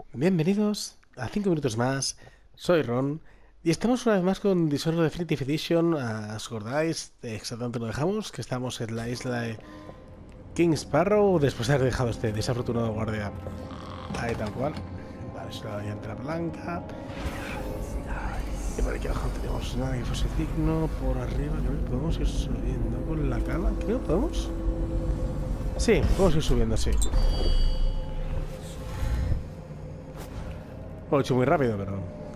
Bienvenidos a 5 minutos más. Soy Ron y estamos una vez más con Dishonored Definitive Edition. ¿Os acordáis de exactamente lo dejamos? Que estamos en la isla de King Sparrow después de haber dejado este desafortunado guardia ahí tal cual. Vale, es la variante la palanca. Y por aquí abajo no tenemos nada que fuese digno. Por arriba creo que podemos ir subiendo con la cama. Creo que podemos. Sí, podemos ir subiendo, sí. Lo he hecho muy rápido, pero...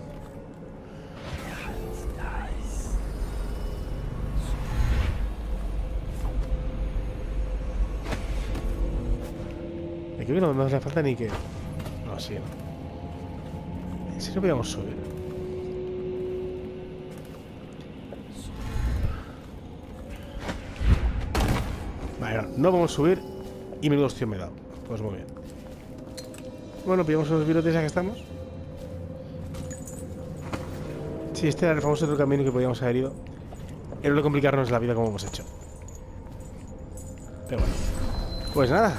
Aquí no nos hace falta ni que... No, sí, no. ¿En serio podíamos subir? Vale, no podemos subir y menudo hostia me he dado. Pues muy bien. Bueno, pillamos unos virotes ya que estamos. Sí, este era el famoso otro camino que podíamos haber ido. Era lo complicarnos la vida como hemos hecho. Pero bueno. Pues nada.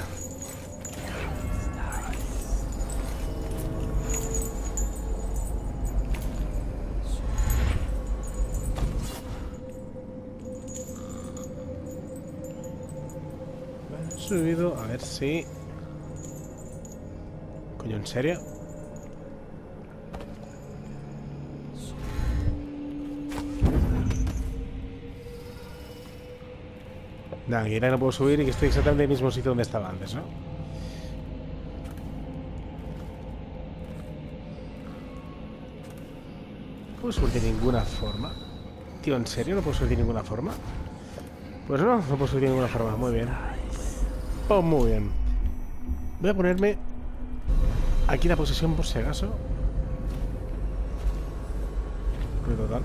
He subido, a ver si... Coño, ¿en serio? Nada, que no puedo subir y que estoy exactamente en el mismo sitio donde estaba antes, ¿no? No puedo subir de ninguna forma. Tío, ¿en serio no puedo subir de ninguna forma? Pues no, no puedo subir de ninguna forma. Muy bien. Oh, muy bien. Voy a ponerme aquí la posesión por si acaso. Total.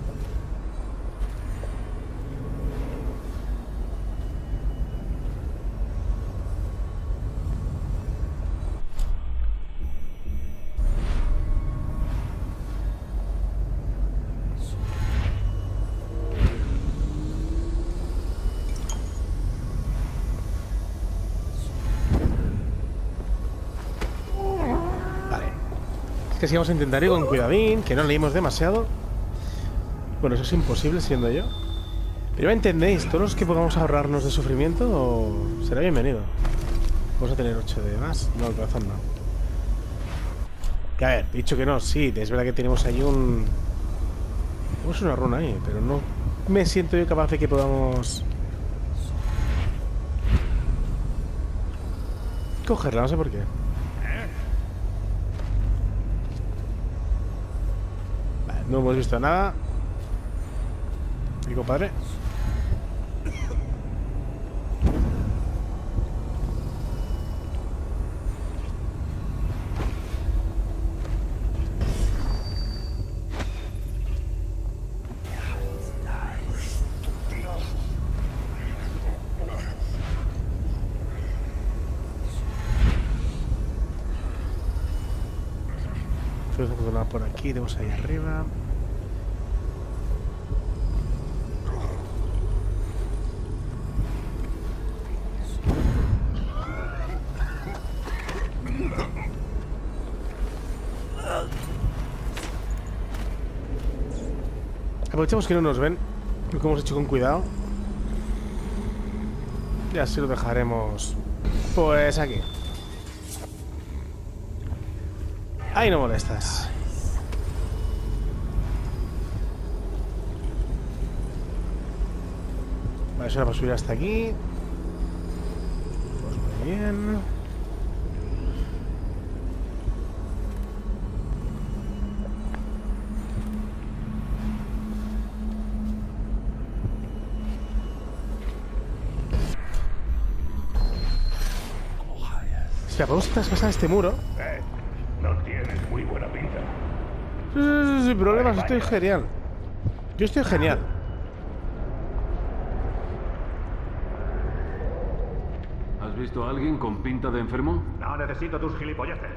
Que si vamos a intentar ir con cuidadín, que no leímos demasiado. Bueno, eso es imposible siendo yo. Pero ¿me entendéis? Todos los que podamos ahorrarnos de sufrimiento será bienvenido. Vamos a tener 8 de más. No, el corazón no. Que a ver, dicho que no, sí, es verdad que tenemos ahí un... Tenemos una runa ahí, pero no me siento yo capaz de que podamos... cogerla, no sé por qué. No hemos visto nada. Mi compadre. Por aquí, tenemos ahí arriba. Aprovechemos que no nos ven, lo que hemos hecho con cuidado. Y así lo dejaremos. Pues aquí. Ahí no molestas. Vale, eso era para subir hasta aquí. Pues muy bien. Espera, ¿podemos traspasar este muro? No tienes muy buena pinta. Sí, sin problemas, estoy genial. Yo estoy genial. ¿Has visto a alguien con pinta de enfermo? No necesito tus gilipolleces.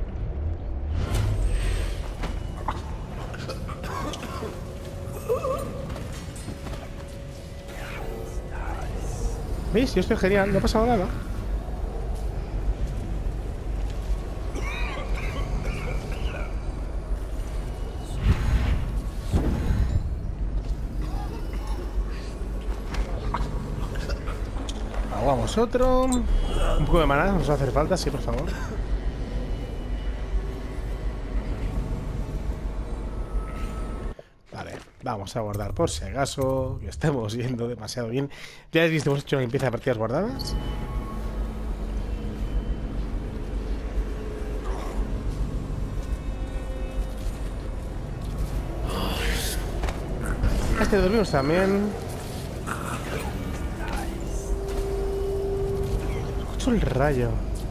¿Veis? Yo estoy genial, no ha pasado nada. tenemos otro. Un poco de maná, nos va a hacer falta, sí, por favor. Vale, vamos a guardar por si acaso, que estamos yendo demasiado bien. Ya habéis visto, hemos hecho una limpieza de partidas guardadas. Este dormimos también. Escucho el rayo.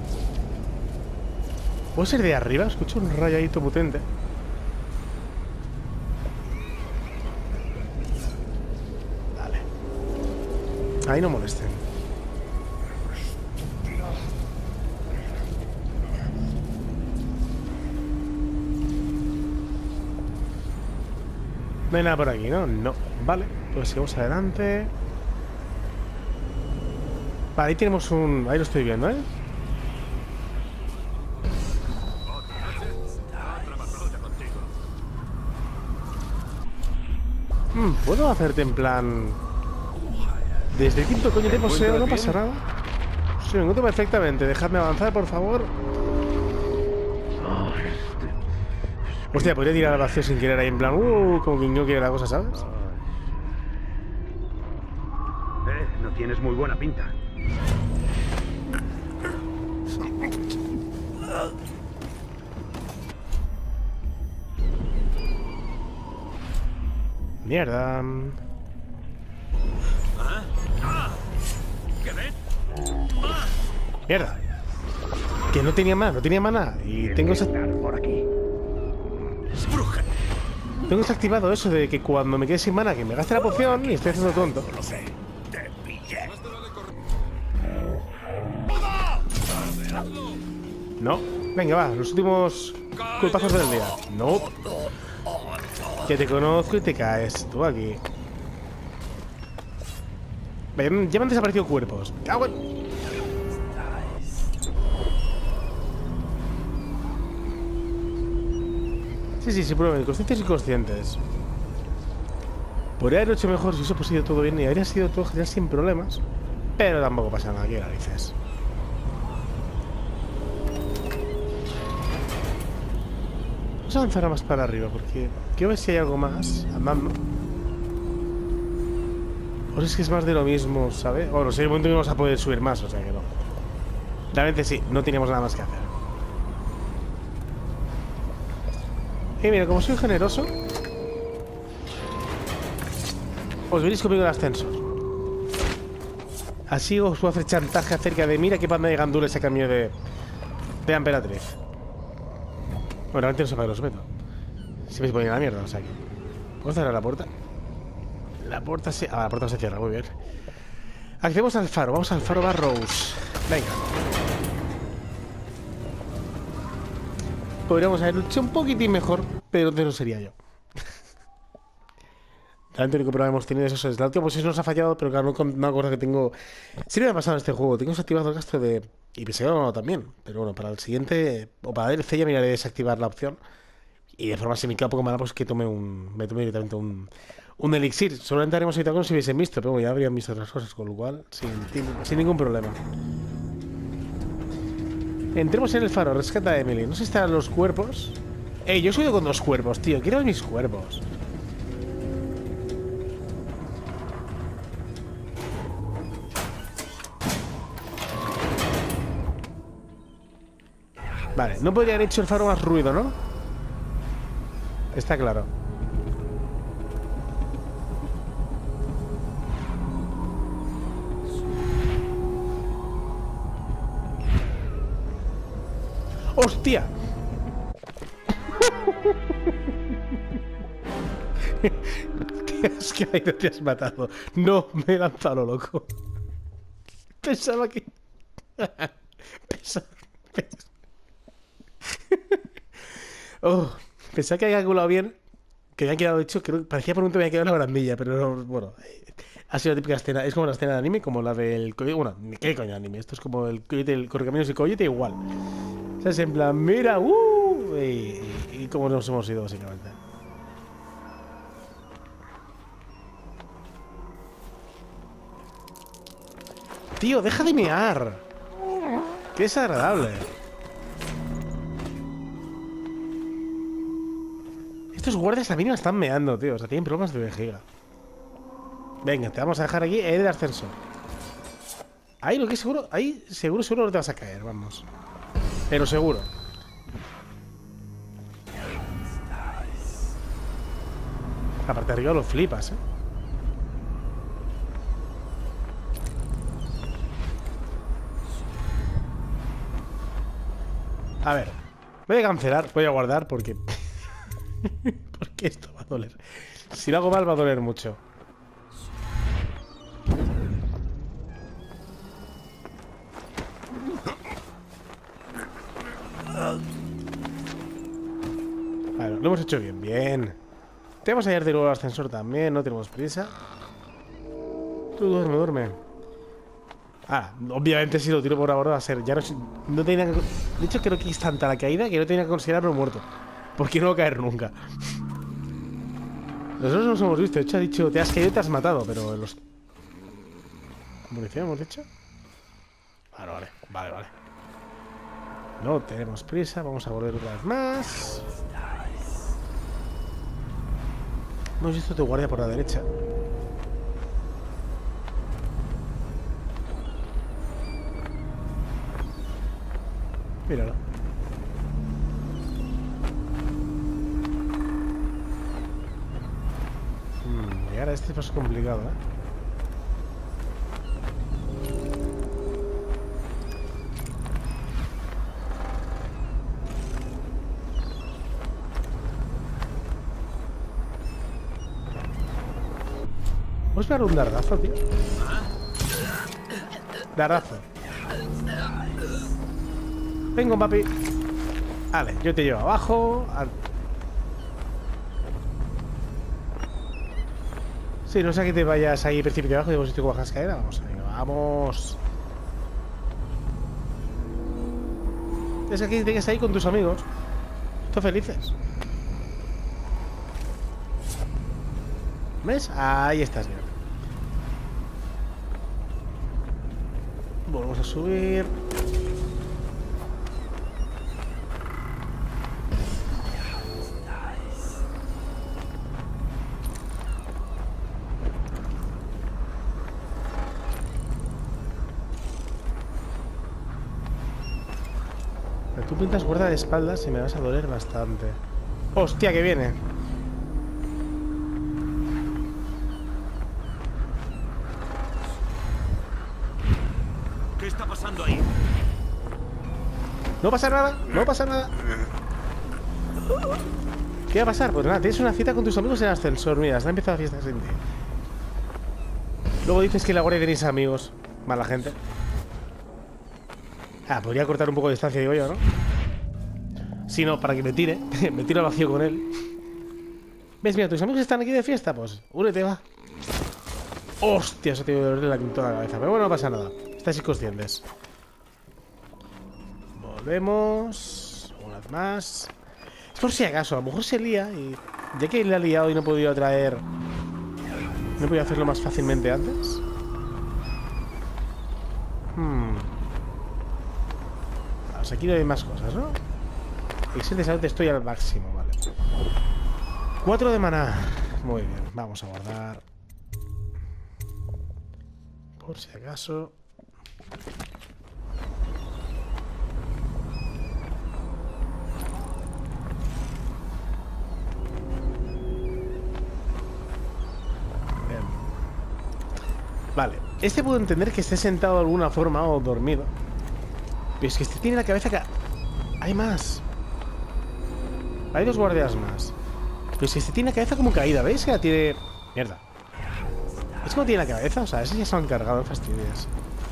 ¿Puede ser de arriba? Escucho un rayo ahí todo potente. Vale. Ahí no molesten. No hay nada por aquí, ¿no? No. Vale, pues sigamos adelante. Vale, ahí tenemos un... Ahí lo estoy viendo, ¿eh? ¿Puedo hacerte en plan... Desde el quinto coño de poseo? No pasa nada. Sí, me encuentro perfectamente. Dejadme avanzar, por favor. Hostia, podría tirar al vacío sin querer ahí en plan... como que no quiere la cosa, ¿sabes? No tienes muy buena pinta. Mierda. Mierda. Que no tenía más, no tenía mana. Y tengo por aquí. Tengo desactivado eso de que cuando me quede sin mana que me gaste la poción y estoy haciendo tonto. Lo sé. Te pillé. No. Venga, va, los últimos culpazos del día. No. Que te conozco y te caes. Tú aquí. Ya me han desaparecido cuerpos. ¡Cago en... Sí, prueben, conscientes y inconscientes. Podría haber hecho mejor si hubiese posible todo bien y habría sido todo genial sin problemas. Pero tampoco pasa nada, qué narices. Vamos a avanzar más para arriba porque quiero ver si hay algo más andando. O es que es más de lo mismo, ¿sabes? O no sé, hay un momento que no vamos a poder subir más, o sea que no. Realmente sí, no teníamos nada más que hacer. Y mira, como soy generoso, os venís conmigo al ascensor. Así os puedo hacer chantaje acerca de mira qué panda de gandules a cambio de emperatriz. Bueno, realmente no sé para qué los meto. Si me ponen la mierda, o sea que... ¿Puedo cerrar la puerta? La puerta se... Ah, la puerta se cierra, muy bien. Accedemos al faro, vamos al faro Barrows. Venga. Podríamos haber luchado un poquitín mejor, pero entonces no sería yo. Realmente el único problema que hemos tenido es eso. Es la última posición nos ha fallado, pero claro, no me acuerdo que tengo... Sí me ha pasado en este juego. Tengo desactivado el gasto de... Y pensé que no también. Pero bueno, para el siguiente... O para el C ya miraré de desactivar la opción. Y de forma si me queda poco mala, pues que tome un... Me tome directamente un elixir. Solamente haremos ahorita con si hubiesen visto, pero bueno, ya habrían visto otras cosas, con lo cual, sin ningún problema. Entremos en el faro, rescata a Emily. No sé si están los cuerpos. Ey, yo he subido con 2 cuerpos, tío. Quiero ver mis cuerpos. Vale, no podría haber hecho el faro más ruido, ¿no? Está claro. ¡Hostia! Te has caído, te has matado. No, me he lanzado lo loco. Pensaba que... Pensaba que había calculado bien. Que había quedado hecho. Creo, parecía por un momento que había quedado en la barandilla. Pero no, bueno. Ha sido la típica escena. Es como la escena de anime. Como la del... Bueno, ¿qué coño de anime? Esto es como el Correcaminos y Coyote igual. O sea, es en plan, mira, y cómo nos hemos ido, básicamente. Tío, deja de mear. Qué desagradable. Estos guardias a mí me están meando, tío. O sea, tienen problemas de vejiga. Venga, te vamos a dejar aquí en el ascensor. Ahí lo que es seguro, ahí seguro no te vas a caer, vamos. Pero seguro. Aparte arriba lo flipas, A ver, voy a cancelar, voy a guardar porque... porque esto va a doler. Si lo hago mal va a doler mucho. Vale, lo hemos hecho bien, bien. Te vamos a ir de nuevo al ascensor también, no tenemos prisa. Tú duerme, duerme. Ah, obviamente si lo tiro por ahora va a ser... Ya no tenía que... De hecho creo que es tanta la caída que no tenía que considerarlo muerto. Porque no va a caer nunca. Nosotros nos hemos visto, de hecho ha dicho te has caído y te has matado, pero los... ¿Munición hemos dicho? Vale. No tenemos prisa, vamos a volver una vez más. Hemos visto tu guardia por la derecha. Míralo. Llegar a este paso es complicado, ¿Puedes pegar un dardazo, tío? Dardazo. Vengo, papi. Vale, yo te llevo abajo. Sí, no sé que te vayas ahí precipitado abajo y vos si te bajas caer. Vamos, venga, vamos. Es que tienes ahí con tus amigos. Todos felices. ¿Ves? Ahí estás bien. Volvemos a subir. Pero tú pintas guarda de espaldas y me vas a doler bastante. ¡Hostia, que viene! ¿Qué está pasando ahí? No pasa nada, no pasa nada. ¿Qué va a pasar? Pues nada, tienes una cita con tus amigos en el ascensor. Mira, está empezando la fiesta sin ti. Luego dices que en la guardia tenéis amigos. Mala gente. Ah, podría cortar un poco de distancia, digo yo, ¿no? Si no, para que me tire. Me tiro al vacío con él. ¿Ves? Mira, tus amigos están aquí de fiesta. Pues únete, va. Hostia, eso te iba a doler toda la cabeza. Pero bueno, no pasa nada. Estáis inconscientes. Volvemos. Una vez más. Es por si acaso, a lo mejor se lía y... Ya que le ha liado y no he podido traer... ¿No he podido hacerlo más fácilmente antes? Pues aquí no hay más cosas, ¿no? Elixir de salud estoy al máximo, vale. 4 de maná. Muy bien, vamos a guardar. Por si acaso. Bien. Vale, este puedo entender que esté sentado de alguna forma o dormido. Pero es que este tiene la cabeza que... Hay más. Hay 2 guardias más. Pero es que este tiene la cabeza como caída, ¿veis? Que la tiene... Mierda. ¿Es como tiene la cabeza? O sea, ese ya se lo han cargado, fastidias.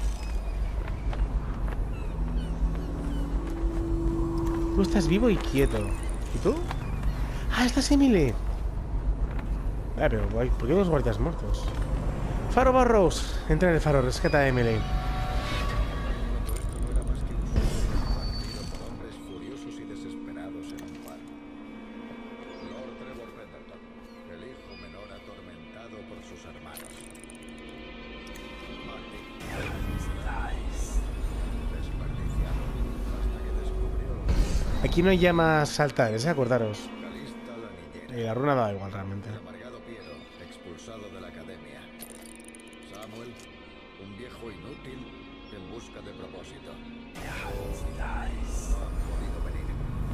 Tú estás vivo y quieto. ¿Y tú? ¡Ah, estás Emily! Pero ¿por qué 2 guardias muertos? Faro Barrows. Entra en el faro, rescata a Emily. Aquí no hay llamas altares, acordaros. Calista la niñera. La runa da igual realmente. El amargado Piero, expulsado de la academia. Samuel, un viejo inútil en busca de propósito. No han podido venir.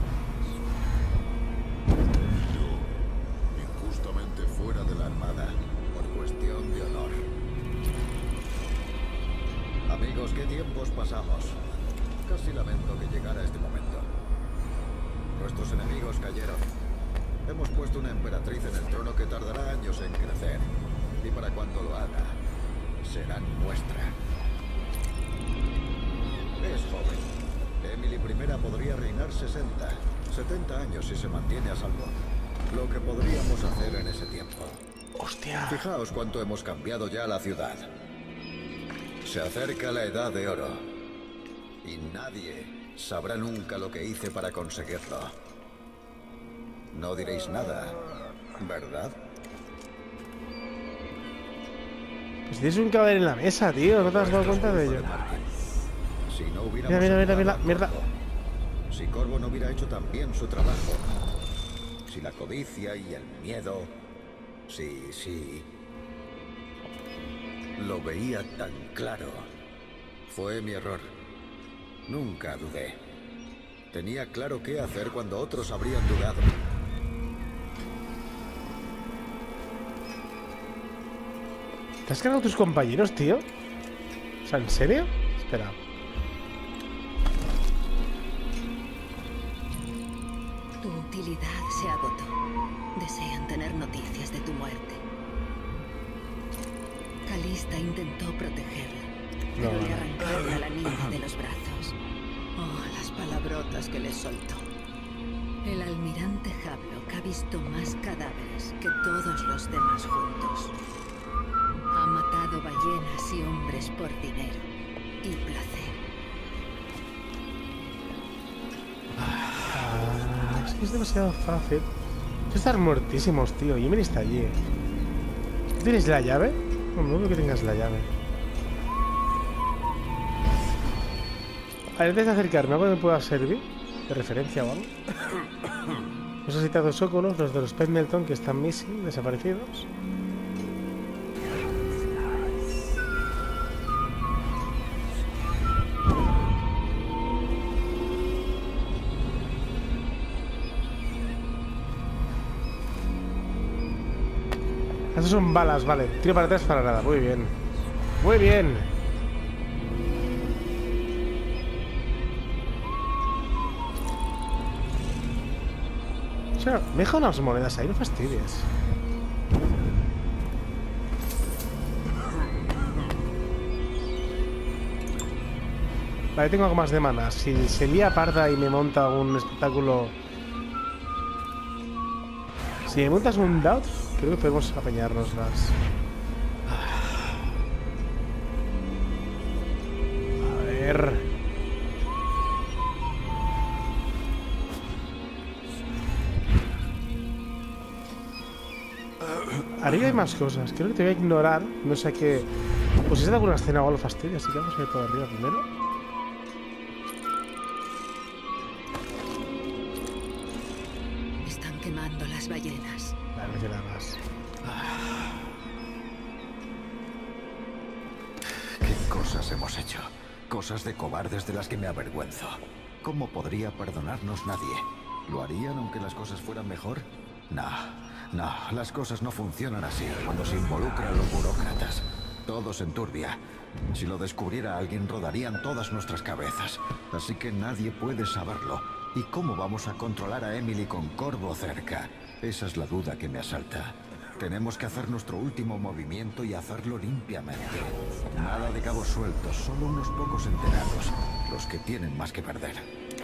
Yo, injustamente fuera de la armada, por cuestión de honor. Amigos, ¿qué tiempos pasamos? Casi lamento que llegara este momento. Nuestros enemigos cayeron. Hemos puesto una emperatriz en el trono que tardará años en crecer. Y para cuando lo haga, será nuestra. Es joven. Emily I podría reinar 70 años si se mantiene a salvo. Lo que podríamos hacer en ese tiempo. ¡Hostia! Fijaos cuánto hemos cambiado ya la ciudad. Se acerca la edad de oro. Y nadie sabrá nunca lo que hice para conseguirlo. No diréis nada, ¿verdad? Pues tienes un cadáver en la mesa, tío. ¿No te has dado cuenta de ello? Si no hubiéramos Mira, mierda. Si Corvo no hubiera hecho tan bien su trabajo. Si la codicia y el miedo. Sí. Lo veía tan claro. Fue mi error. Nunca dudé. Tenía claro qué hacer cuando otros habrían dudado. ¿Te has cargado a tus compañeros, tío? O sea, ¿en serio? Espera. Tu utilidad se agotó. Desean tener noticias de tu muerte. Calista intentó protegerla, pero No. le arrancaron a la niña de los brazos. Oh, las palabrotas que le soltó. El almirante Havelock ha visto más cadáveres que todos los demás juntos. Ha matado ballenas y hombres por dinero y placer. Es que es demasiado fácil. Están muertísimos, tío. Y Emily está allí. ¿Tienes la llave? No veo que tengas la llave. A ver, antes de acercarme, ¿algo que me pueda servir? ¿De referencia o algo? Hemos citado Sócolos, los de los Pendleton que están missing, desaparecidos. Estos son balas, vale. Tiro para atrás para nada. Muy bien. Muy bien. O sea, me he dejado unas monedas ahí, no fastidies. Vale, tengo algo más de mana. Si se lía parda y me monta un espectáculo... Si me montas un doubt, creo que podemos apañárnoslas. A ver... Arriba hay más cosas. Creo que te voy a ignorar. No sé qué... Pues si es de alguna escena o algo fastidio. Así que vamos a ir por arriba primero. Están quemando las ballenas. Vale, no nada más. ¿Qué cosas hemos hecho? Cosas de cobardes de las que me avergüenzo. ¿Cómo podría perdonarnos nadie? ¿Lo harían aunque las cosas fueran mejor? No, las cosas no funcionan así cuando se involucran los burócratas. Todo se enturbia. Si lo descubriera alguien, rodarían todas nuestras cabezas. Así que nadie puede saberlo. ¿Y cómo vamos a controlar a Emily con Corvo cerca? Esa es la duda que me asalta. Tenemos que hacer nuestro último movimiento y hacerlo limpiamente. Nada de cabos sueltos, solo unos pocos enterados, los que tienen más que perder.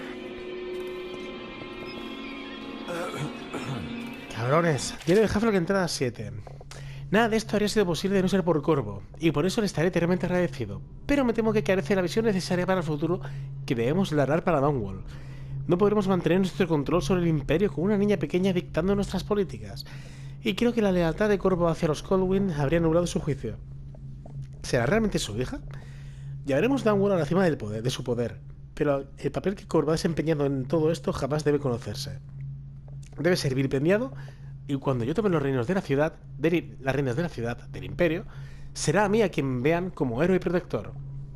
Cabrones, tiene el Havelock entrada 7. Nada de esto habría sido posible de no ser por Corvo, y por eso le estaré eternamente agradecido. Pero me temo que carece de la visión necesaria para el futuro que debemos lograr para Dawnwall. No podremos mantener nuestro control sobre el Imperio con una niña pequeña dictando nuestras políticas. Y creo que la lealtad de Corvo hacia los Colwyn habría nublado su juicio. ¿Será realmente su hija? Llevaremos Dawnwall a la cima del poder, de su poder. pero el papel que Kor va desempeñando en todo esto jamás debe conocerse. Debe ser vilipendiado, y cuando yo tome los reinos de la ciudad, las reinas de la ciudad, del imperio, será a mí a quien vean como héroe y protector.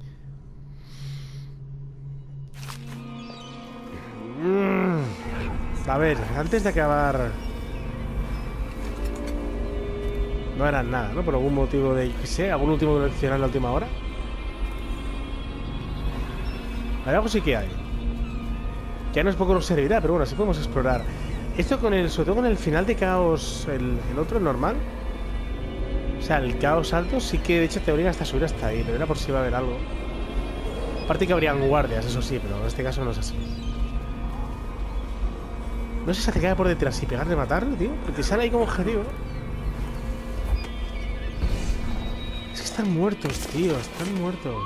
A ver, antes de acabar... No harán nada, ¿no? Por algún motivo de... ¿Qué sé? ¿Algún último eleccional en la última hora? Hay algo sí que hay. Ya no es poco nos servirá, pero bueno, así podemos explorar. Esto con el... Sobre todo con el final de Caos... El otro normal. O sea, el Caos alto sí que de hecho te obliga hasta subir hasta ahí. Pero era por si va a haber algo. Aparte que habrían guardias, eso sí, pero en este caso no es así. No sé si se cae por detrás y pegarle, matarlo, tío. Porque sale ahí como objetivo. Es que están muertos, tío. Están muertos.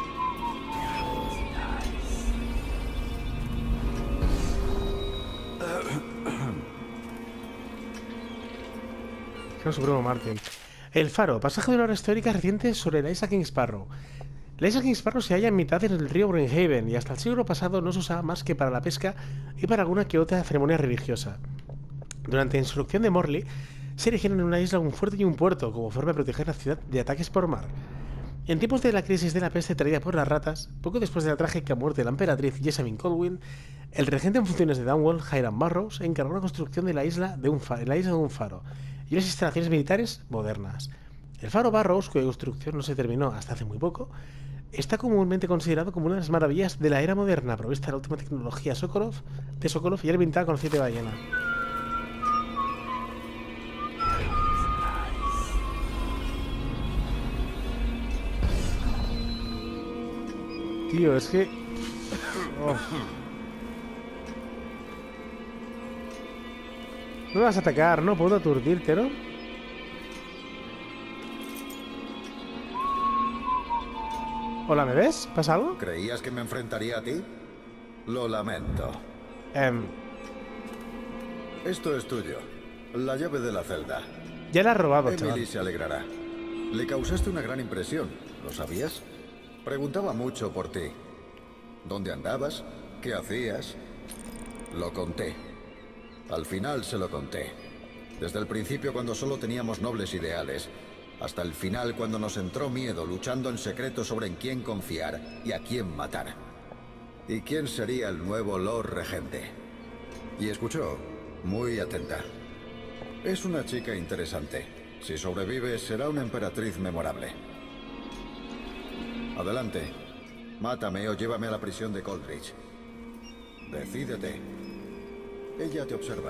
Supremo Martin. El Faro, pasaje de una hora histórica reciente sobre la isla King Sparrow. La isla King Sparrow se halla en mitad del río Brimhaven y hasta el siglo pasado no se usaba más que para la pesca y para alguna que otra ceremonia religiosa. Durante la insurrección de Morley se erigieron en una isla un fuerte y un puerto como forma de proteger la ciudad de ataques por mar. En tiempos de la crisis de la peste traída por las ratas, poco después de la trágica muerte de la emperatriz Jessamine Colwyn, el regente en funciones de Dunwall, Hiram Burrows, encargó la construcción de la isla de un faro y las instalaciones militares modernas. El faro Burrows, cuya construcción no se terminó hasta hace muy poco, está comúnmente considerado como una de las maravillas de la era moderna, provista de la última tecnología Sokolov y alimentada con aceite de ballena. Tío, es que... Oh. No me vas a atacar, no puedo aturdirte, ¿no? Hola, ¿me ves? ¿Pasa algo? ¿Creías que me enfrentaría a ti? Lo lamento. Esto es tuyo. La llave de la celda. Ya la has robado, Emily chaval. se alegrará. Le causaste una gran impresión, ¿lo sabías? Preguntaba mucho por ti. ¿Dónde andabas? ¿Qué hacías? Lo conté. Al final se lo conté. Desde el principio, cuando solo teníamos nobles ideales, hasta el final, cuando nos entró miedo, luchando en secreto sobre en quién confiar y a quién matar. ¿Y quién sería el nuevo Lord Regente? Y escuchó, muy atenta. Es una chica interesante. Si sobrevive, será una emperatriz memorable. Adelante. Mátame o llévame a la prisión de Coldridge. Decídete. Ella te observa.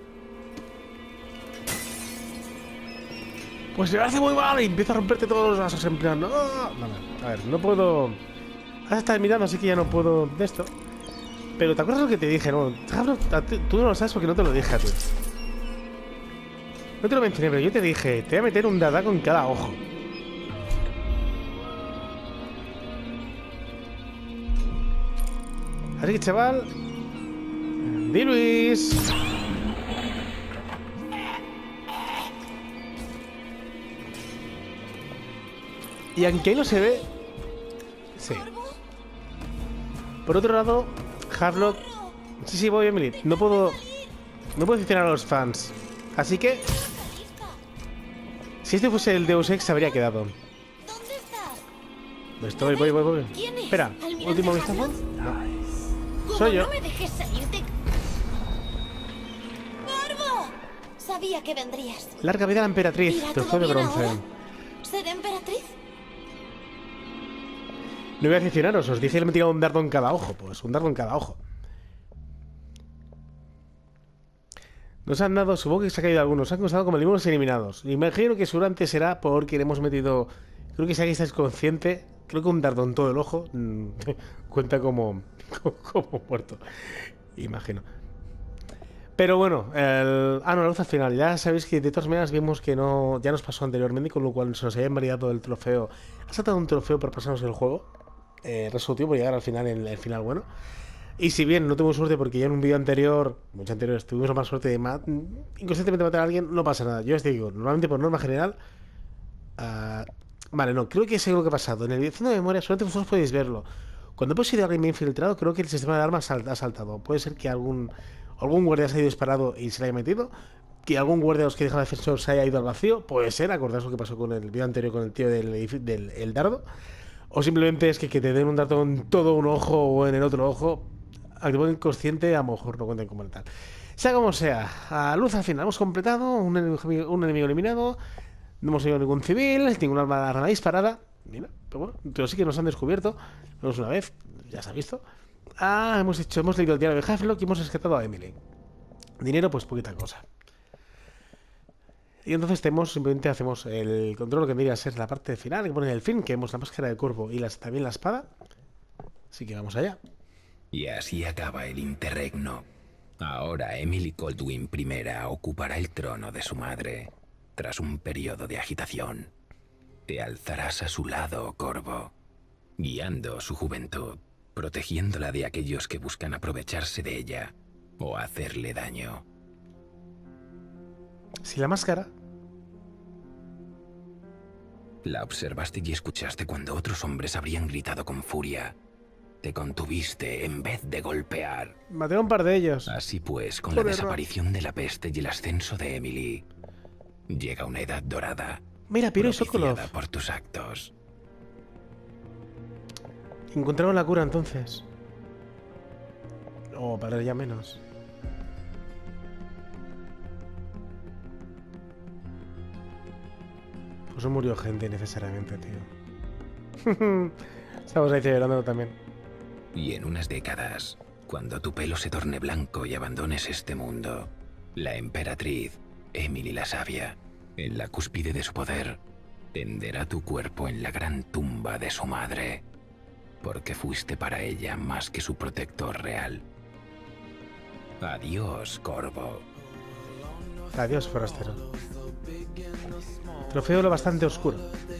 Pues se me hace muy mal y empieza a romperte todos los vasos en plan... ¡Oh! Vale, a ver, no puedo... Ahora estás mirando, así que ya no puedo de esto. Pero ¿te acuerdas lo que te dije? No, tú no lo sabes porque no te lo dije a ti. No te lo mencioné, pero yo te dije, te voy a meter un dadaco en cada ojo. Así que, chaval... ¡Di Luis! Y aunque ahí no se ve... Sí. Por otro lado, Havelock... Sí, voy, Emily. No puedo decepcionar a los fans. Así que... Si este fuese el Deus Ex, se habría quedado. ¿Dónde estás? Estoy, voy. ¿Quién es? Espera, ¿Almirante último vistazo. Havelock? No. Como Soy yo. no me dejes salirte... ¡Corvo! Sabía que vendrías. Larga vida a la emperatriz. ¿Irá Trofeo todo de bien bronce. ahora? ¿Seré emperatriz? No voy a decepcionaros, os dije que le metía un dardo en cada ojo. Pues un dardo en cada ojo. Nos han dado, supongo que se ha caído algunos, han constado como libros eliminados. Imagino que seguramente será porque le hemos metido... Creo que si alguien está consciente, creo que un dardo en todo el ojo cuenta como muerto. Imagino. Pero bueno, no, la luz al final. Ya sabéis que de todas maneras vimos que no, ya nos pasó anteriormente, con lo cual se nos había invalidado el trofeo. Ha saltado un trofeo por pasarnos el juego. Resolutivo por llegar al final, en el final bueno. Y si bien no tuvimos suerte porque ya en un vídeo anterior, mucho anteriores, tuvimos más suerte de inconscientemente matar a alguien, no pasa nada. Yo os digo, normalmente por norma general... vale, no, creo que sé lo que ha pasado. En el dirección de memoria solamente vosotros podéis verlo. Cuando hemos sido alguien infiltrado, creo que el sistema de alarmas ha saltado. Puede ser que algún guardia se haya ido disparado y se le haya metido. Que algún guardia de los que deja el defensor se haya ido al vacío. Puede ser, acordaos lo que pasó con el video anterior con el tío del dardo. O simplemente es que te den un dardo en todo un ojo o en el otro ojo. Activo inconsciente, a lo mejor no cuenten como el tal. Sea como sea, a luz al final hemos completado, un enemigo eliminado, no hemos tenido ningún civil, ninguna arma disparada. Mira, pero sí que nos han descubierto, menos una vez, ya se ha visto. Hemos leído el diario de Havelock y hemos rescatado a Emily. Dinero, pues poquita cosa. Y entonces simplemente hacemos el control, que debería ser la parte final, que pone el fin, que vemos la máscara de Corvo y también la espada. Así que vamos allá. Y así acaba el interregno. Ahora Emily Kaldwin I ocupará el trono de su madre, tras un periodo de agitación. Te alzarás a su lado, Corvo, guiando su juventud, protegiéndola de aquellos que buscan aprovecharse de ella o hacerle daño. Si la máscara... La observaste y escuchaste cuando otros hombres habrían gritado con furia. Te contuviste en vez de golpear. Maté a un par de ellos. Así pues, con la desaparición de la peste y el ascenso de Emily, llega una edad dorada. Mira, Piro y Sokolov. Por tus actos. Encontraron la cura entonces. O para ya menos. Pues no murió gente necesariamente, tío. Estamos ahí celebrando también. Y en unas décadas, cuando tu pelo se torne blanco y abandones este mundo, la emperatriz, Emily la Sabia, en la cúspide de su poder, tenderá tu cuerpo en la gran tumba de su madre, porque fuiste para ella más que su protector real. Adiós, Corvo. Adiós, forastero. Trofeo lo bastante oscuro.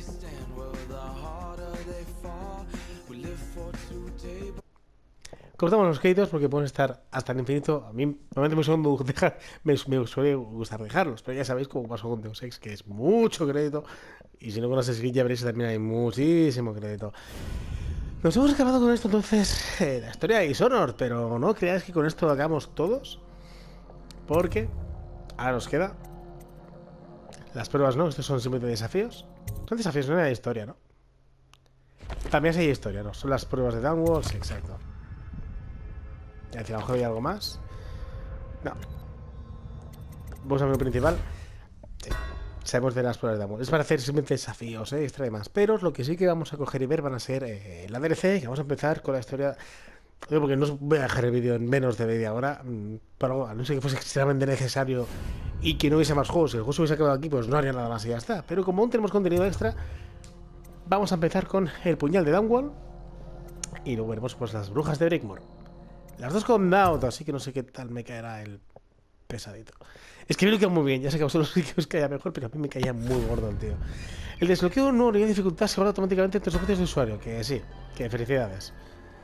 Cortamos los créditos porque pueden estar hasta el infinito. A mí normalmente me suele gustar dejarlos, pero ya sabéis cómo pasó con Deus Ex, que es mucho crédito. Y si no conoces Git, ya veréis que también hay muchísimo crédito. Nos hemos acabado con esto entonces la historia de Dishonored, pero no creáis que con esto acabamos todos, porque ahora nos queda las pruebas, ¿no? Estos son simplemente desafíos. Son desafíos, no hay historia, ¿no? También hay historia, ¿no? Son las pruebas de Downward, sí, exacto. Ya decía, a lo mejor hay algo más. No. Vamos al menú principal. Sí. Sabemos de las pruebas de Downward. Es para hacer simplemente desafíos, extra y demás. Pero lo que sí que vamos a coger y ver van a ser la DLC. Que vamos a empezar con la historia. Porque no os voy a dejar el vídeo en menos de media hora. Pero a no ser que fuese extremadamente necesario y que no hubiese más juegos. Si el juego se hubiese acabado aquí, pues no haría nada más y ya está. Pero como aún tenemos contenido extra, vamos a empezar con el puñal de Downward. Y luego veremos pues las brujas de Breakmore. Las dos con Doubt, así que no sé qué tal me caerá el pesadito. Es que me lo queda muy bien, ya sé que a vosotros sí que os caía mejor, pero a mí me caía muy gordo el tío. El desbloqueo de un nuevo nivel de dificultad se guarda automáticamente en tus opciones de usuario, que sí, que felicidades.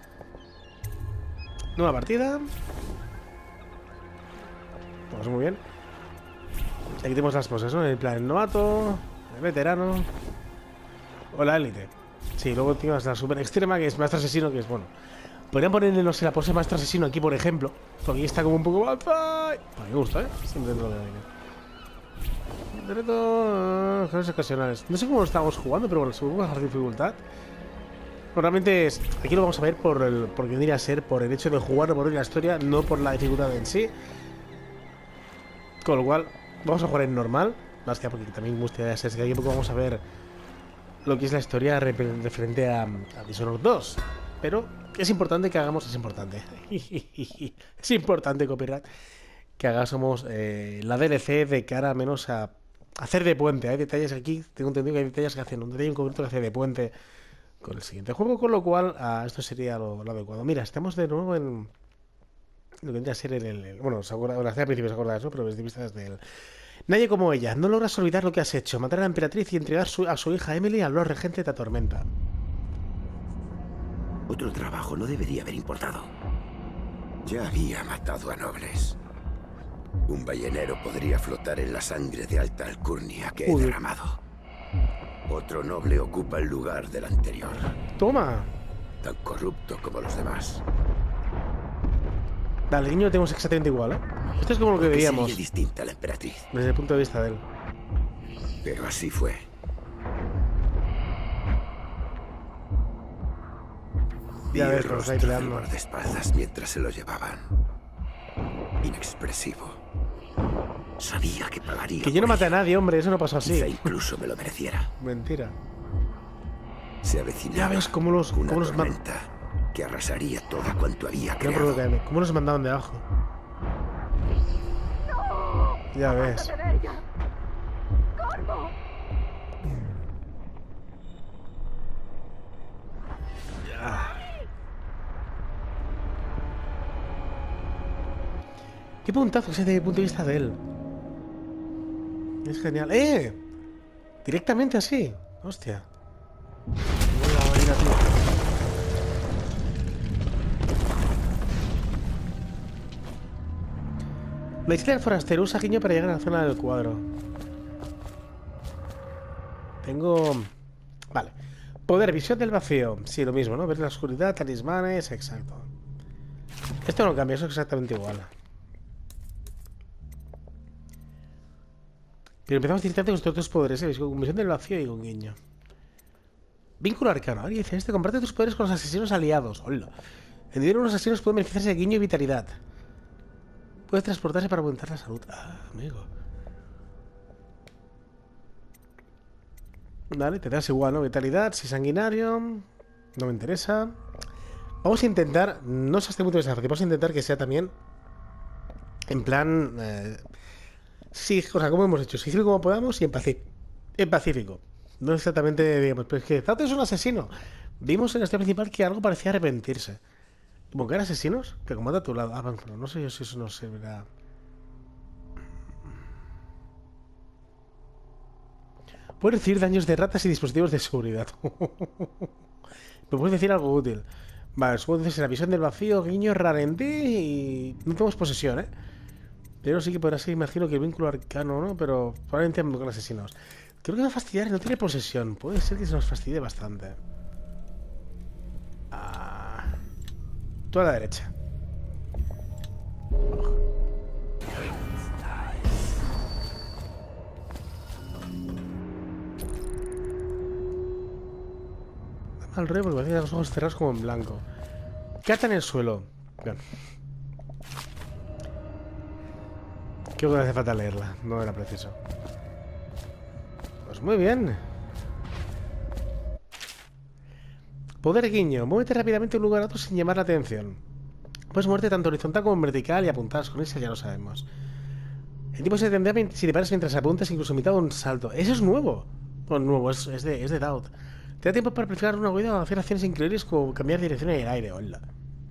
Nueva partida. Pues muy bien. Aquí tenemos las poses, ¿no? En plan el novato, el veterano o la élite. Sí, luego tienes la super extrema, que es maestro asesino, que es bueno. Podrían ponerle, no sé, la pose maestro asesino aquí, por ejemplo. Porque aquí está como un poco más. A mí me gusta, ¿eh? Siempre lo veo bien. De reto. Cosas ocasionales. No sé cómo lo estamos jugando, pero bueno, supongo que bajar dificultad. Bueno, realmente es. Aquí lo vamos a ver porque vendría a ser por el hecho de jugar o por la historia, no por la dificultad en sí. Con lo cual, vamos a jugar en normal. Más que porque también me gustaría ser que aquí poco vamos a ver lo que es la historia referente a Dishonored 2. Pero es importante que hagamos, es importante copyright, que hagamos la DLC de cara menos a hacer de puente. Hay detalles aquí, tengo entendido que hay detalles que hacen un detalle en concreto que hace de puente con el siguiente juego, con lo cual esto sería lo adecuado. Mira, estamos de nuevo en lo que vendría a ser bueno, se acuerda, la escena al principio se acorda de eso, pero desde vista desde el... Nadie como ella, no logras olvidar lo que has hecho, matar a la emperatriz y entregar a su hija Emily al Lord Regente de Tormenta. Otro trabajo no debería haber importado. Ya había matado a nobles. Un ballenero podría flotar en la sangre de alta alcurnia que he derramado. Otro noble ocupa el lugar del anterior. Toma. tan corrupto como los demás. Vale, el guiño lo tenemos exactamente igual, ¿eh? Esto es como lo que ¿Por qué veíamos sería distinta la emperatriz? desde el punto de vista de él. Pero así fue. Ya Vi ves, el los rostro ahí del peleando. guardaespaldas mientras se lo llevaban. Inexpresivo. Sabía que pagaría. Que yo no por maté a ello. nadie, hombre, eso no pasó así. Quizá incluso me lo mereciera. Mentira. Se avecinaba Ya ves cómo los una man- tormenta que arrasaría todo cuanto había No creado. provocarme. ¿Cómo nos mandaban de abajo? Ya ves. Ya. Qué puntazo ese desde el punto de vista de él. Es genial. ¡Eh! Directamente así. Hostia. Hola, vaina, tío. La isla del forastero usa guiño para llegar a la zona del cuadro. Tengo... Vale. Poder, visión del vacío. Sí, lo mismo, ¿no? Ver la oscuridad, talismanes, exacto. Esto no cambia, eso es exactamente igual. Pero empezamos directamente con estos dos poderes, ¿eh? Con visión del vacío y con guiño. Vínculo arcano. Alguien dice, comparte tus poderes con los asesinos aliados. Hola. En dinero, unos asesinos pueden beneficiarse de guiño y vitalidad. Puede transportarse para aumentar la salud. Ah, amigo. Vale, te das igual, ¿no? Vitalidad, si sanguinario. No me interesa. Vamos a intentar, no sé hasta qué punto es fácil, vamos a intentar que sea también en plan... sí, o sea, como hemos hecho, sí, como podamos y en pacífico. No exactamente, digamos, pero es que Zato es un asesino. Vimos en la historia principal que algo parecía arrepentirse. Como que eran asesinos que combate a tu lado. Ah, bueno, no sé yo si eso no servirá. Puedes recibir daños de ratas y dispositivos de seguridad. Me puedes decir algo útil. Vale, supongo que es la visión del vacío, guiño, rarentí y... No tenemos posesión, ¿eh? Pero sí que podrá ser, imagino que el vínculo arcano, ¿no? Pero probablemente con asesinos. Creo que va a fastidiar, no tiene posesión. Puede ser que se nos fastidie bastante. Ah... Tú a la derecha. Al rey porque tiene los ojos cerrados como en blanco. Cata en el suelo. Bien. Creo que no hace falta leerla. No era preciso. Pues muy bien. Poder guiño. Muévete rápidamente de un lugar a otro sin llamar la atención. Puedes moverte tanto horizontal como en vertical y apuntar. Con esa ya lo sabemos. El tiempo se detendrá si te paras mientras apuntas, incluso en mitad de un salto. Eso es nuevo. Bueno, nuevo, es de Doubt. Te da tiempo para practicar una huida o hacer acciones increíbles como cambiar dirección en el aire. Hola.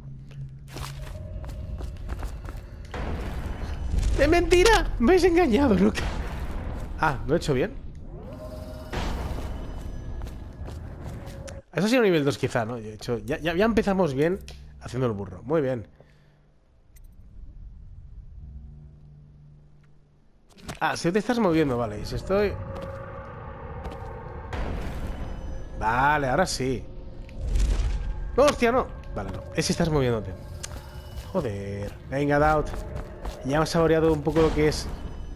¡Es mentira! ¡Me habéis engañado! ¿No? Ah, ¿lo he hecho bien? Eso ha sido nivel 2 quizá, ¿no? Yo he hecho, ya empezamos bien haciendo el burro. Muy bien. Ah, si te estás moviendo, vale. Y si estoy... Vale, ahora sí. ¡No, hostia, no! Vale, no. Es si estás moviéndote. Joder. Venga, Doubt. Ya hemos saboreado un poco lo que es...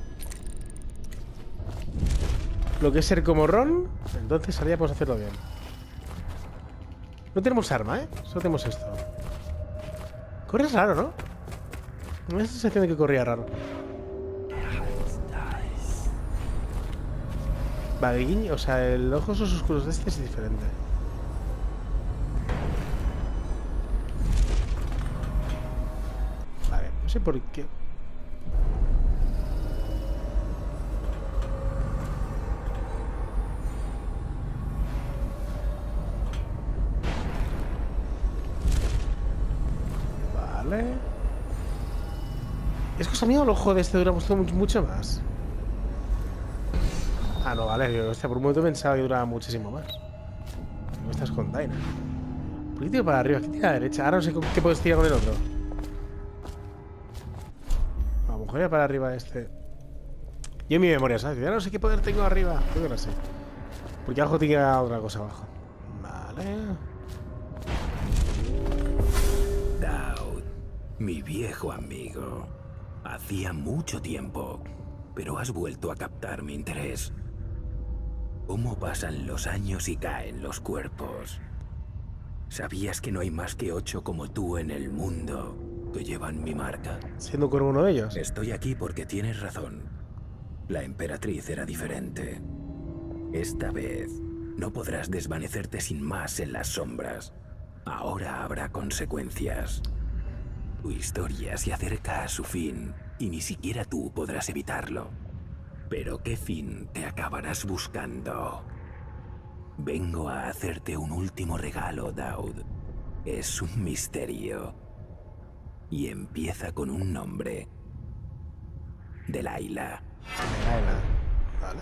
Lo que es ser como Ron. Entonces ahora ya podemos hacerlo bien. No tenemos arma, ¿eh? Solo tenemos esto. Corres raro, ¿no? Me da la sensación de que corría raro. Vale, guiño, o sea, el ojos oscuros de este es diferente. Vale, no sé por qué. Vale. Es cosa mía o el ojo de este dura mucho más. Ah, no, vale, yo, hostia, por un momento pensaba que duraba muchísimo más. No estás con Dyna. ¿Por qué tiro para arriba? ¿Qué tira a la derecha? Ahora no sé qué puedes tirar con el otro. A lo mejor ya para arriba este. Yo en mi memoria, ¿sabes? Ya no sé qué poder tengo arriba. Creo que no sé. Porque abajo tiene otra cosa abajo. Vale. Mi viejo amigo. Hacía mucho tiempo, pero has vuelto a captar mi interés. ¿Cómo pasan los años y caen los cuerpos? ¿Sabías que no hay más que 8 como tú en el mundo que llevan mi marca? Siendo cuervo uno de ellos. Estoy aquí porque tienes razón. La emperatriz era diferente. Esta vez no podrás desvanecerte sin más en las sombras. Ahora habrá consecuencias. Tu historia se acerca a su fin y ni siquiera tú podrás evitarlo. Pero ¿qué fin te acabarás buscando? Vengo a hacerte un último regalo, Daud. Es un misterio. Y empieza con un nombre. Delilah. Vale.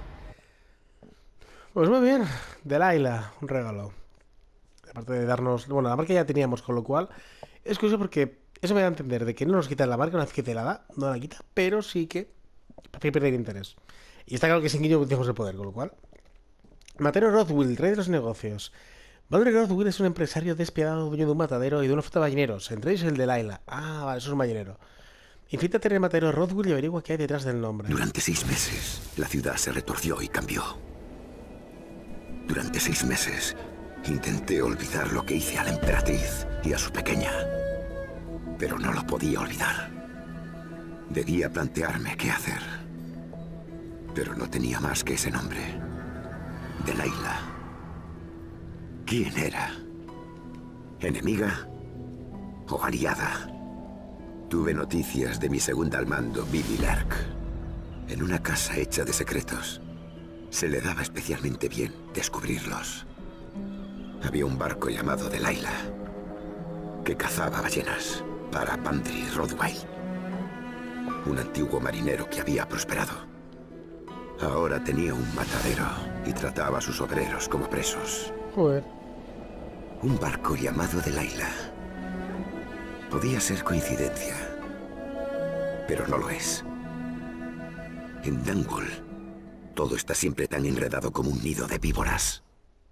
Pues muy bien. Delilah, un regalo. Aparte de darnos... Bueno, la marca ya teníamos, con lo cual... Es curioso porque eso me da a entender de que no nos quita la marca una vez que te la da. No la quita, pero sí que... Parece que pierde interés. Y está claro que sin guiño tenemos el poder, con lo cual... Matero Rothwild, rey de los negocios. Valery Rothwild es un empresario despiadado, dueño de un matadero y de una flota de balleneros, entre ellos el de Delilah. Ah, vale, eso es un ballenero. Infíltrate en el matadero Rothwild y averigua qué hay detrás del nombre. Durante 6 meses, la ciudad se retorció y cambió. Durante 6 meses, intenté olvidar lo que hice a la emperatriz y a su pequeña. Pero no lo podía olvidar. Debía plantearme qué hacer. Pero no tenía más que ese nombre. Delilah. ¿Quién era? ¿Enemiga o aliada? Tuve noticias de mi segunda al mando, Bibi Lerk. En una casa hecha de secretos. Se le daba especialmente bien descubrirlos. Había un barco llamado Delilah que cazaba ballenas para Pandry Rothwild, un antiguo marinero que había prosperado. Ahora tenía un matadero y trataba a sus obreros como presos. Joder. Un barco llamado Delilah. Podía ser coincidencia, pero no lo es. En Dunwall, todo está siempre tan enredado como un nido de víboras.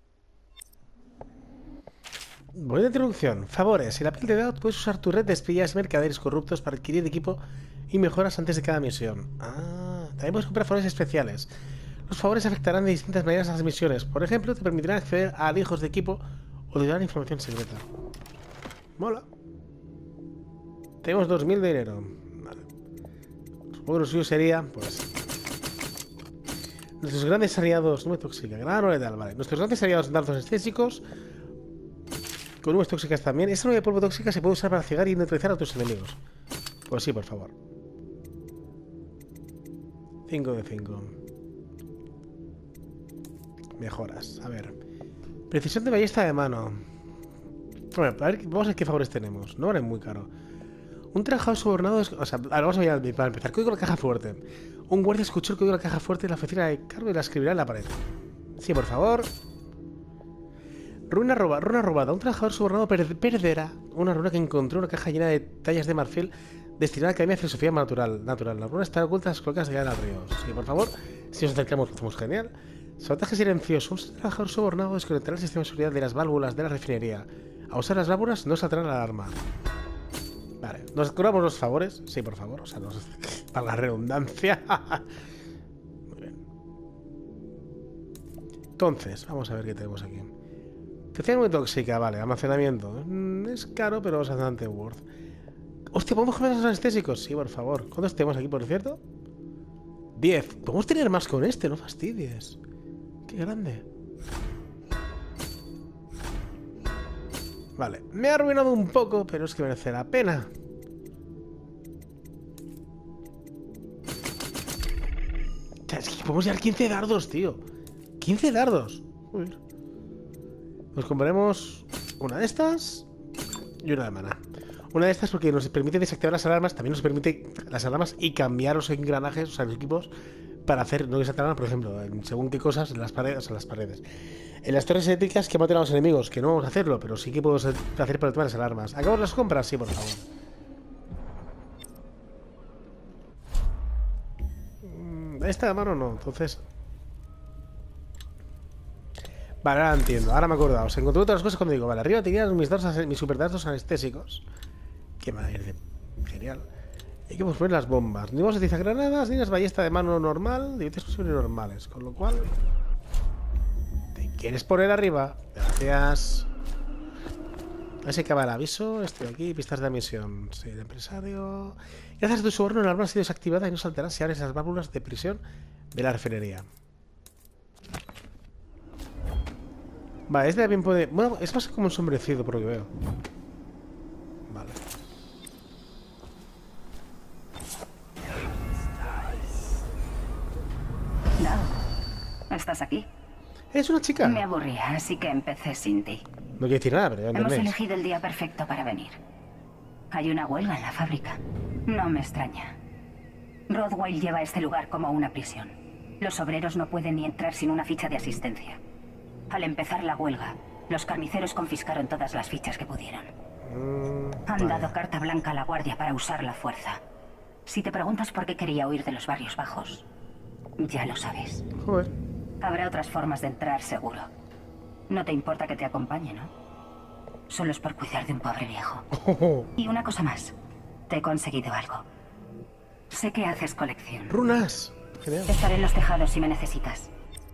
Buena introducción. Favores. En la piel de Daud puedes usar tu red de espías mercaderes corruptos para adquirir equipo y mejoras antes de cada misión. Ah, también puedes comprar favores especiales. Los favores afectarán de distintas maneras a las misiones. Por ejemplo, te permitirán acceder a alijos de equipo o te darán información secreta. Mola. Tenemos 2000 de dinero. Vale. Supongo que lo suyo sería, pues... Nuestros grandes aliados... Nubes tóxicas. Grano letal, vale. Nuestros grandes aliados dardos estésicos... Con nubes tóxicas también. Esta nube de polvo tóxica se puede usar para cegar y neutralizar a tus enemigos. Pues sí, por favor. 5 de 5. Mejoras. A ver. Precisión de ballesta de mano. Bueno, a ver, vamos a ver qué favores tenemos. No vale muy caro. Un trabajador sobornado... O sea, ahora vamos a ver para empezar. Código de la caja fuerte. Un guardia escuchó el código de la caja fuerte en la oficina de cargo y la escribirá en la pared. Sí, por favor. Runa robada. Un trabajador sobornado perderá una runa que encontró en una caja llena de tallas de marfil destinada a la Academia de Filosofía Natural. La runa está oculta en las cloacas de Gran Río. Sí, por favor. Si nos acercamos, lo hacemos genial. Sabotaje silencioso. Un trabajador sobornado desconectará el sistema de seguridad de las válvulas de la refinería. A usar las válvulas no saltará la alarma. Vale. ¿Nos curamos los favores? Sí, por favor. O sea, para la redundancia. Muy bien. Entonces, vamos a ver qué tenemos aquí. Crecida muy tóxica, vale. Almacenamiento. Es caro, pero bastante worth. Hostia, ¿podemos comer los anestésicos? Sí, por favor. ¿Cuántos tenemos aquí, por cierto? 10. Podemos tener más con este, no fastidies. Qué grande. Vale, me ha arruinado un poco, pero es que merece la pena. Es que podemos llevar 15 dardos, tío. 15 dardos. Joder. Nos compraremos una de estas y una de mana. Una de estas porque nos permite desactivar las alarmas, también nos permite las alarmas y cambiar los engranajes, o sea, los equipos, para hacer no esa alarma, por ejemplo, en según qué cosas, en las paredes, o sea, en las paredes. En las torres eléctricas que maten a los enemigos, que no vamos a hacerlo, pero sí que podemos hacer por el tema de las alarmas. ¿Acabamos las compras? Sí, por favor. Esta de mano no, entonces... Vale, ahora entiendo, ahora me he acordado. Se encontró otras cosas cuando digo, vale, arriba tenía mis superdardos anestésicos. Que Qué madre. Genial. Hay que poner las bombas. Ni vamos a utilizar granadas, ni las ballestas de mano normal, ni son normales. Con lo cual... ¿Te quieres poner arriba? Gracias. Así que va el aviso. Estoy aquí. Pistas de admisión. Soy el empresario. Gracias a tu soborno, la arma ha sido desactivada y no saltará si abres las válvulas de prisión de la refinería. Vale, este también puede... Bueno, es más como ensombrecido por lo que veo. Vale. No, ¿estás aquí? Es una chica. Me aburría, así que empecé sin ti. No quiere decir nada, pero ya Hemos entendéis. elegido el día perfecto para venir. Hay una huelga en la fábrica. No me extraña. Rothwell lleva este lugar como una prisión. Los obreros no pueden ni entrar sin una ficha de asistencia. Al empezar la huelga, los carniceros confiscaron todas las fichas que pudieron. Han dado carta blanca a la guardia para usar la fuerza. Si te preguntas por qué quería huir de los barrios bajos, ya lo sabes. Joder. Habrá otras formas de entrar, seguro. No te importa que te acompañe, ¿no? Solo es por cuidar de un pobre viejo. Y una cosa más. Te he conseguido algo. Sé que haces colección. Runas. Genial. Estaré en los tejados si me necesitas.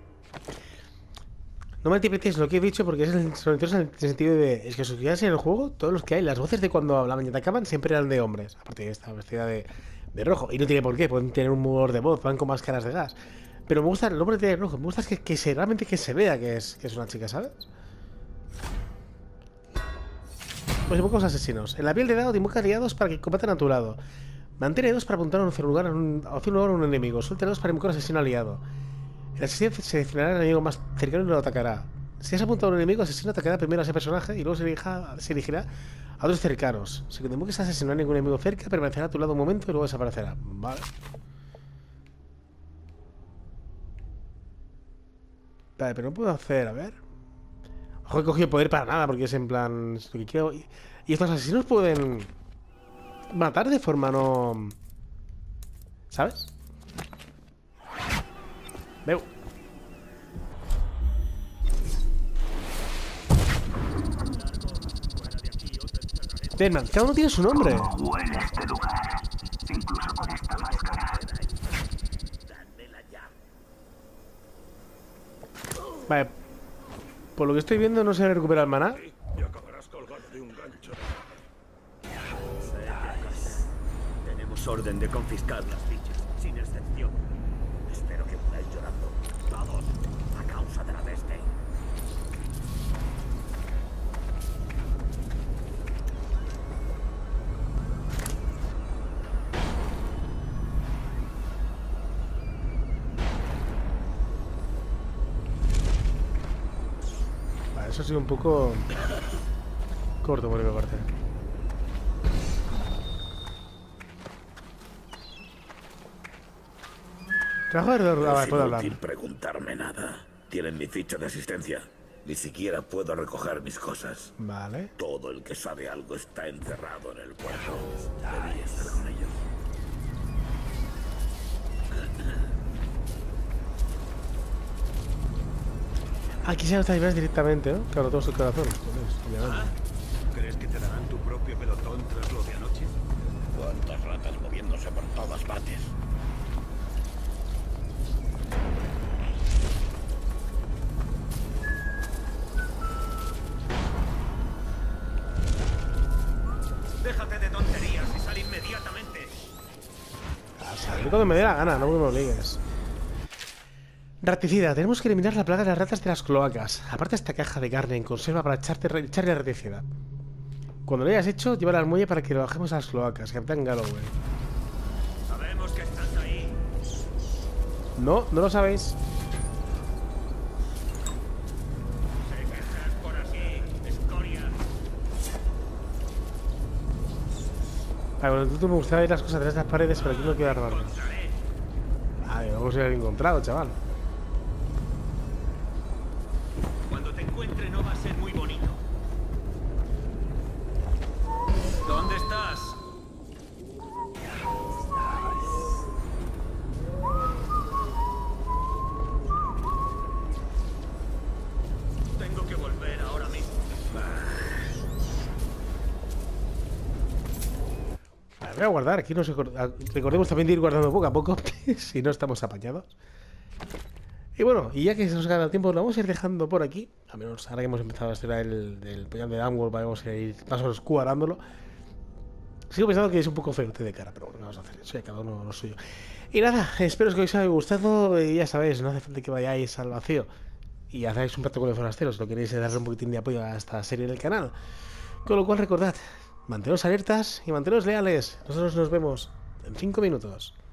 No me interpretéis lo que he dicho porque es sobre todo en el sentido de... Es que si en el juego, todos los que hay, las voces de cuando hablaban y atacaban siempre eran de hombres. Aparte de esta vestida de rojo. Y no tiene por qué, pueden tener un humor de voz, van con máscaras de gas. Pero me gusta el nombre de rojo, me gusta que realmente que se vea que es una chica, ¿sabes? Pues invocamos asesinos. En la piel de dado te invoca aliados para que combatan a tu lado. Mantén dos para apuntar a un lugar a un enemigo. Suelta dos para invocar a un asesino aliado. El asesino seleccionará al enemigo más cercano y lo atacará. Si has apuntado a un enemigo, el asesino atacará primero a ese personaje y luego se dirigirá a otros cercanos. Si cuando invoques a asesinar a ningún enemigo cerca, permanecerá a tu lado un momento y luego desaparecerá. Vale. Vale, pero no puedo hacer, a ver. Ojo, he cogido poder para nada porque es en plan... Lo que quiero... Y estos asesinos pueden... matar de forma no... ¿Sabes? Veo. Deadman, cada uno tiene su nombre. Huele este lugar, incluso con esta máscara. Vale. Por lo que estoy viendo no se recupera el maná. Y acabarás colgado de un gancho. Tenemos orden de confiscar las fichas, sin excepción. Espero que muráis llorando, todos, a causa de la peste. Vale, eso ha sido un poco corto por mi parte. Puedo hablar. Sin preguntarme nada. Tienen mi ficha de asistencia. Ni siquiera puedo recoger mis cosas. Vale. Todo el que sabe algo está encerrado en el puerto. Debí estar con ellos. Aquí se nota directamente, ¿no? Claro, todo su corazón. Obviamente. ¿Crees que te darán tu propio pelotón tras lo de anoche? ¿Cuántas ratas moviéndose por todas partes? Déjate de tonterías y sal inmediatamente. A salir cuando me dé la gana, no me obligues. Raticida, tenemos que eliminar la plaga de las ratas de las cloacas. Aparte esta caja de carne en conserva para echarle raticida. Cuando lo hayas hecho, llévala al muelle para que lo bajemos a las cloacas. Capitán Galloway. Sabemos que estás ahí. No, no lo sabéis. Sé que estás por aquí, escoria. Vale, tú me gustaría ver las cosas detrás de las paredes, pero aquí no quiero robarlo. Vale, vamos a ir encontrado, chaval. Cuando te encuentre no va a ser muy bonito. ¿Dónde estás? Tengo que volver ahora mismo. voy a guardar. Aquí recordemos también de ir guardando poco a poco, si no estamos apañados. Y bueno, y ya que se nos gana el tiempo, lo vamos a ir dejando por aquí. A menos ahora que hemos empezado a hacer el puñal de Downworld, vamos a ir más o menos cuadrándolo. Sigo pensando que es un poco feo de cara, pero bueno, vamos a hacer eso, cada uno lo suyo. Y nada, espero que os haya gustado. Y ya sabéis, no hace falta que vayáis al vacío y hagáis un pacto con el forastero si lo queréis darle un poquitín de apoyo a esta serie del canal. Con lo cual recordad, manteneos alertas y manteneos leales. Nosotros nos vemos en 5 minutos.